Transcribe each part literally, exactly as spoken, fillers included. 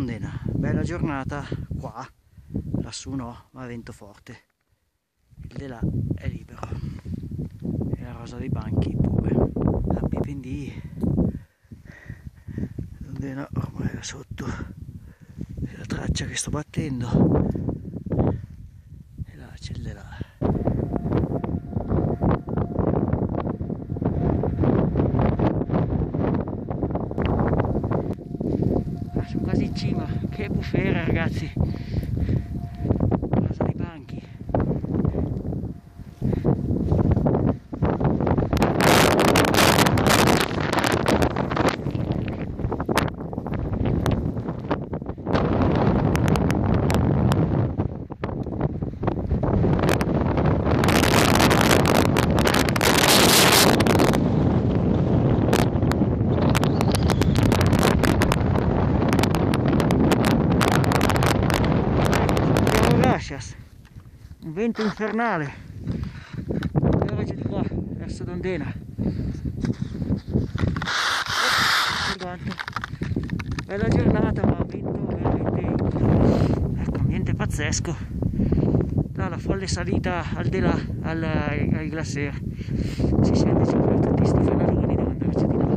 Dondena, bella giornata qua, lassù no, ma vento forte. Il di là è libero e la rosa dei banchi pure. La P P D Dondena ormai è sotto, è la traccia che sto battendo e là c'è il di là. Sono quasi in cima, che bufera ragazzi, rosa dei banchi. Un vento infernale e ora giù di qua verso Dondena. Oh, bella giornata, ma vento veramente, ecco, ambiente pazzesco. Là la folle salita al di là al, ai, ai glacier, si sente sempre tutti sti fanaloni, devo andarci di là.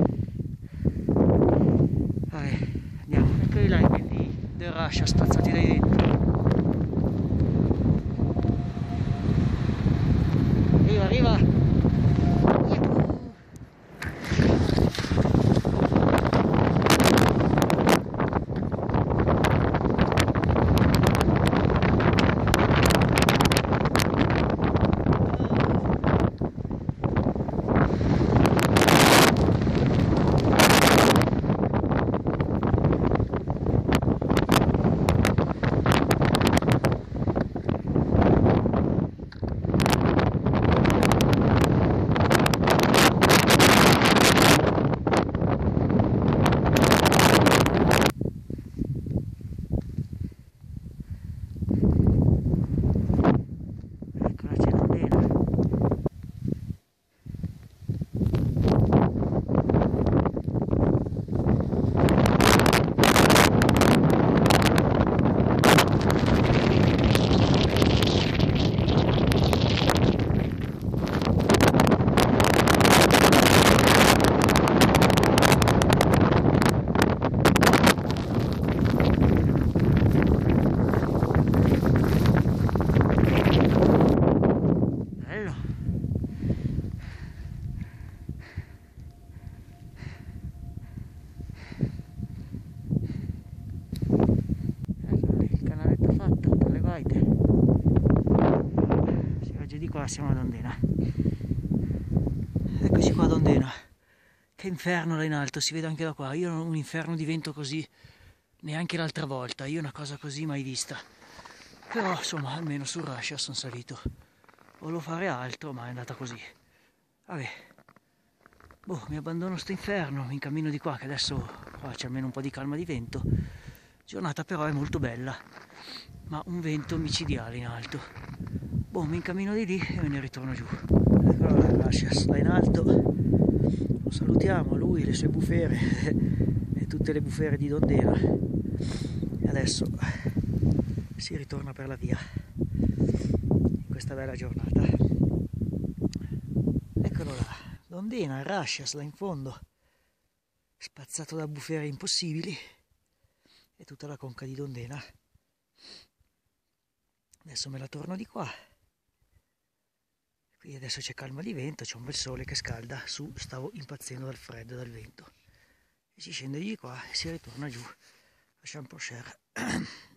Vabbè, andiamo, eccoli là i venti del Russia spazzati dai venti. Arriva, arriva! Sì, oggi di qua siamo a Dondena. Eccoci qua a Dondena. Che inferno là in alto, si vede anche da qua. Io non ho un inferno di vento così neanche l'altra volta. Io una cosa così mai vista. Però insomma almeno sul Russia sono salito. Volevo fare altro ma è andata così. Vabbè. Boh, mi abbandono sto inferno, mi incammino di qua che adesso qua c'è almeno un po' di calma di vento. Giornata però è molto bella, ma un vento micidiale in alto. Boh, mi incammino di lì e me ne ritorno giù. Eccolo là, Gracias, là in alto. Lo salutiamo, lui, le sue bufere e tutte le bufere di Dondena. E adesso si ritorna per la via in questa bella giornata. Eccolo là, Dondena, Gracias, là in fondo, spazzato da bufere impossibili. E tutta la conca di Dondena. Adesso me la torno di qua. Qui adesso c'è calma di vento, c'è un bel sole che scalda. Su stavo impazzendo dal freddo e dal vento. E si scende di qua e si ritorna giù a Champorcher.